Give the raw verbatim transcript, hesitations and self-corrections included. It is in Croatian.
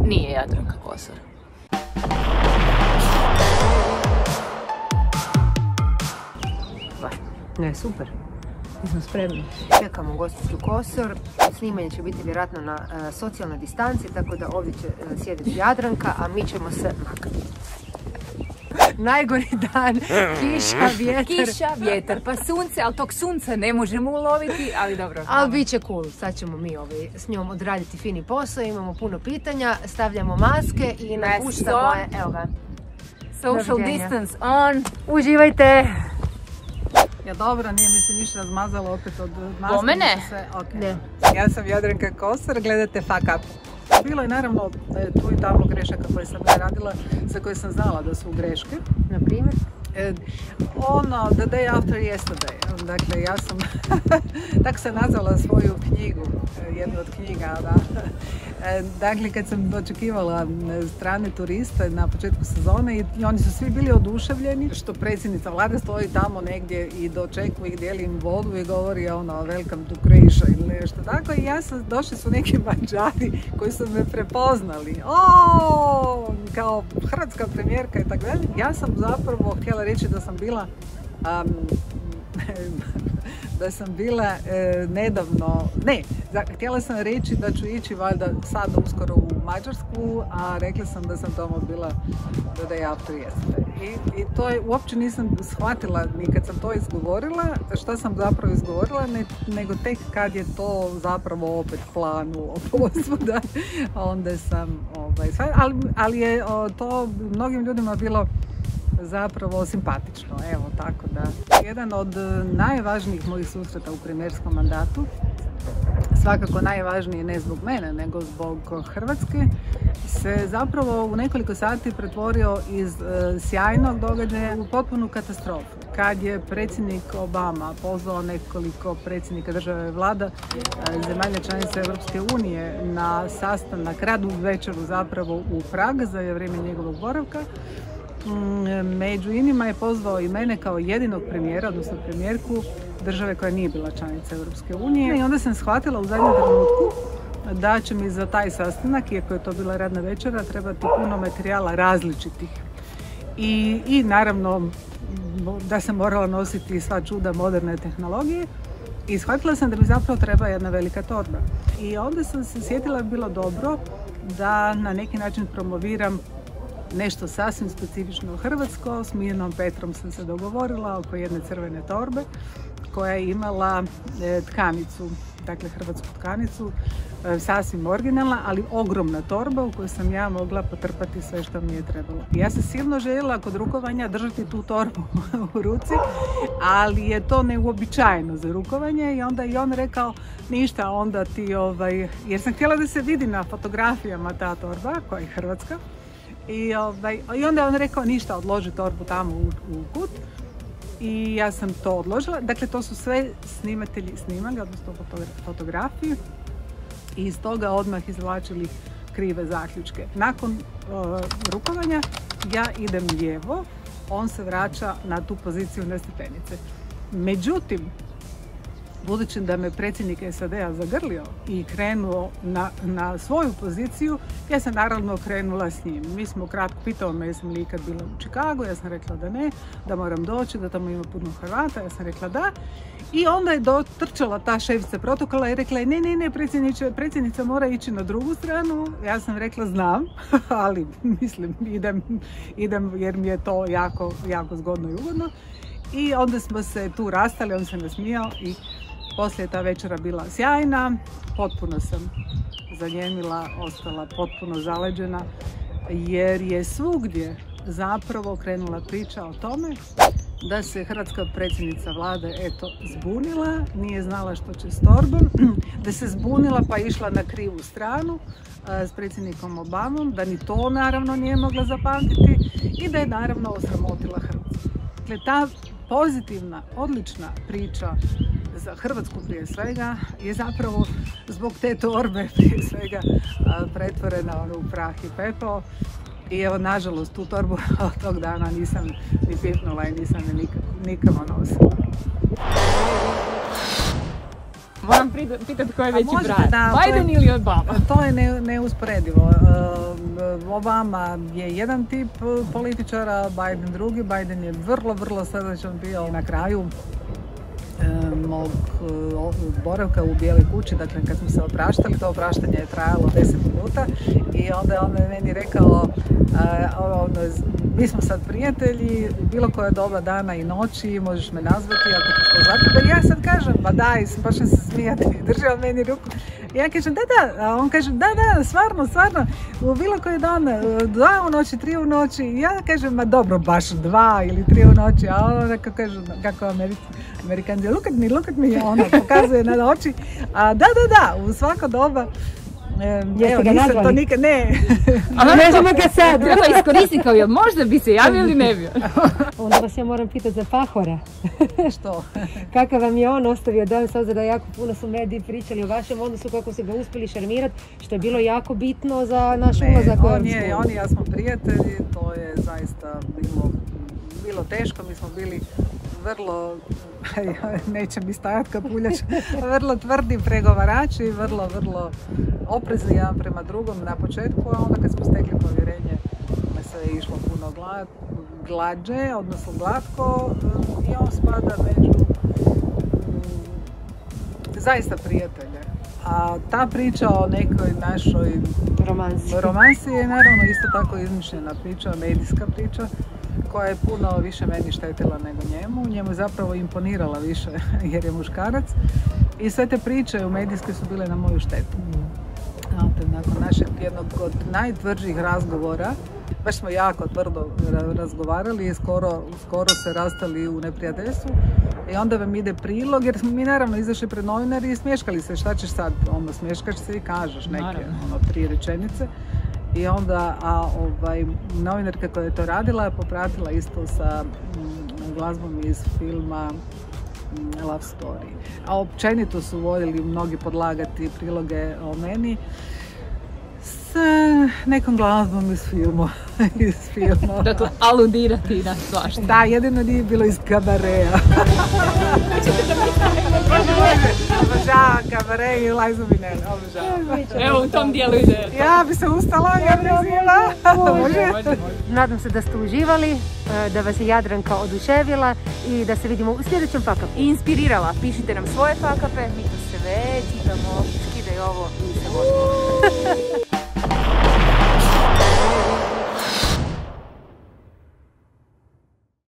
nije Jadranka Kosor. Ne, super. Mi smo spremni. Čekamo gospođu Kosor. Snimanje će biti vjerojatno na uh, socijalnoj distanci, tako da ovdje će uh, sjediti Jadranka, a mi ćemo se makati. Najgori dan, kiša, vjetar. Kiša, vjetar, pa sunce, ali tog sunca ne možemo uloviti, ali dobro. Ali bit će cool, sad ćemo mi ovaj, s njom odraditi fini posao, imamo puno pitanja, stavljamo maske i napuštamo je, evo ga. Social distance on. Uživajte! Ja dobro, nije mi se ništa razmazalo opet od maske. Po mene? Okay. Ne. Ja sam Jadranka Kosor, gledate Fuck Up. Bilo je naravno tu i tamo grešaka koje sam ja radila, za koje sam znala da su greške. Na primjer? Ono, The Day After Yesterday. Dakle, ja sam, tako sam nazvala svoju knjigu, jednu od knjiga, da. Dakle, kad sam očekivala strane turiste na početku sezone i oni su svi bili oduševljeni što predsjednica vlade stoji tamo negdje i dočekuje ih, dijeli im vodu i govori ono welcome to Croatia ili nešto tako. I ja sam, došli su neki Mađari koji su me prepoznali. O, kao hrvatska premijerka i tako dalje. Ja sam zapravo htjela reći da sam bila um, da sam bila e, nedavno, ne, htjela sam reći da ću ići valjda sad uskoro u Mađarsku, a rekla sam da sam tamo bila The Day After Yesterday. I, i to je, uopće nisam shvatila ni kad sam to izgovorila, šta sam zapravo izgovorila, ne, nego tek kad je to zapravo opet planu posvuda, onda sam, ovaj, ali, ali je o, to mnogim ljudima bilo zapravo simpatično, evo tako da. Jedan od najvažnijih mojih susreta u premijerskom mandatu, svakako najvažniji ne zbog mene, nego zbog Hrvatske, se zapravo u nekoliko sati pretvorio iz e, sjajnog događaja u potpunu katastrofu. Kad je predsjednik Obama pozvao nekoliko predsjednika države i vlada e, zemalja članica Europske unije na sastanak, radnu večeru zapravo u Prag za vrijeme njegovog boravka, među inima je pozvao i mene kao jedinog premijera, odnosno premijerku države koja nije bila članica Europske unije. I onda sam shvatila u zadnjem trenutku da će mi za taj sastanak, iako je to bila radna večera, trebati puno materijala različitih. I, i naravno da sam morala nositi sva čuda moderne tehnologije. I shvatila sam da mi zapravo treba jedna velika torba. I onda sam se sjetila da bi bilo dobro da na neki način promoviram nešto sasvim specifično hrvatsko. S Mirnom Petrom sam se dogovorila oko jedne crvene torbe koja je imala e, tkanicu, dakle hrvatsku tkanicu, e, sasvim originalna, ali ogromna torba u kojoj sam ja mogla potrpati sve što mi je trebalo. Ja sam silno željela kod rukovanja držati tu torbu u ruci, ali je to neuobičajeno za rukovanje i onda je on rekao ništa, onda ti, ovaj, jer sam htjela da se vidi na fotografijama ta torba koja je hrvatska. I, ovaj, I onda je on rekao ništa, odloži torbu tamo u, u kut i ja sam to odložila. Dakle, to su sve snimatelji snimali, odnosno fotografiji i iz toga odmah izvlačili krive zaključke. Nakon uh, rukovanja ja idem lijevo, on se vraća na tu poziciju na stepenice. Međutim, budući da me predsjednik S A D-a zagrlio i krenuo na, na svoju poziciju, ja sam naravno krenula s njim. Mi smo kratko, pitao me jesam li ikad bila u Chicagu, ja sam rekla da ne, da moram doći, da tamo ima puno Hrvata, ja sam rekla da. I onda je dotrčala ta šefica protokola i rekla je ne, ne, ne, predsjednica mora ići na drugu stranu. Ja sam rekla znam, ali mislim idem, idem jer mi je to jako, jako zgodno i ugodno. I onda smo se tu rastali, on se nasmijao i poslije ta večera bila sjajna, potpuno sam zanjemila, ostala potpuno zaleđena, jer je svugdje zapravo krenula priča o tome da se hrvatska predsjednica vlade eto zbunila, nije znala što će s torbom, da se zbunila pa išla na krivu stranu s predsjednikom Obamom, da ni to naravno nije mogla zapamtiti i da je naravno osramotila Hrvatsku. Dakle, ta pozitivna, odlična priča za Hrvatsku prije svega je zapravo zbog te torbe prije svega pretvorena ono, u prah i pepeo. I evo, nažalost, tu torbu od tog dana nisam ni pipnula i nisam ni nikamo nosila. Moram pitati ko je veći brat. Da, Biden ili Obama? To je ne, neusporedivo. Obama je jedan tip političara, Biden drugi. Biden je vrlo, vrlo srdačan bio na kraju mog boravka u Bijeloj kući, dakle kad smo se opraštali, to opraštanje je trajalo deset minuta i onda je on meni rekao, mi smo sad prijatelji, bilo koja doba dana i noći, možeš me nazvati ako ti što zatreba. Ja sad kažem, ba daj, počnem se smijati, drži on meni ruku. I ja kažem, da, da, a on kaže, da, da, stvarno, stvarno, u bilo koji dan, dva u noći, tri u noći, i ja kažem, ma dobro, baš dva ili tri u noći, a on neko kaže, kako Americi, Amerikanci, look at me, look at me, ona pokazuje na oči, a da, da, da, u svako doba. Jeste ga nazvali? To nikad, ne. A ne znamo ga sad. Treba iskoristiti kao, jel možda bi se javio ili ne bio? Onda vas ja moram pitati za Pahora. Što? Kakav vam je on ostavio dan, s obzirom da jako puno su mediji pričali o vašem odnosu, kako ste ga uspjeli šarmirati, što je bilo jako bitno za naš ulazak u Europsku uniju. On i ja smo prijatelji, to je zaista bilo, bilo teško, mi smo bili vrlo, neće mi stajati kapuljač, vrlo tvrdi pregovarači, vrlo, vrlo oprezni jedan prema drugom na početku, a onda kad smo stekli povjerenje sve je išlo puno glad, glađe, odnosno glatko i on spada među zaista prijatelje. A ta priča o nekoj našoj romansi, romansi je naravno isto tako izmišljena priča, medijska priča, koja je puno više meni štetila nego njemu. Njemu je zapravo imponirala više jer je muškarac. I sve te priče u medijske su bile na moju štetu. Znate, nakon našeg jednog od najtvrđih razgovora, baš smo jako tvrdo razgovarali i skoro, skoro se rastali u neprijateljstvu. I onda vam ide prilog, jer smo mi naravno izašli pred novinari i smješkali se. Šta ćeš sad? Onda smješkaš se i kažeš neke ono, tri rečenice. I onda, a ovaj, novinarka koja je to radila je popratila isto sa mm, glazbom iz filma mm, Love Story. A općenito su voljeli mnogi podlagati priloge o meni s nekom glazbom iz filma. iz filma. Dakle, aludirati na svašta. Da, jedino nije bilo iz kabareja. Obožavam kabare i Lajzu Minel, obožavam. Evo u tom dijelu ide. Ja bi se ustala, ja bi razvijela. Može. Nadam se da ste uživali, da vas je Jadranka oduševila i da se vidimo u sljedećem fakapu. I inspirirala. Pišite nam svoje fakape, mi to sve čitamo, skidaj ovo i se vodimo.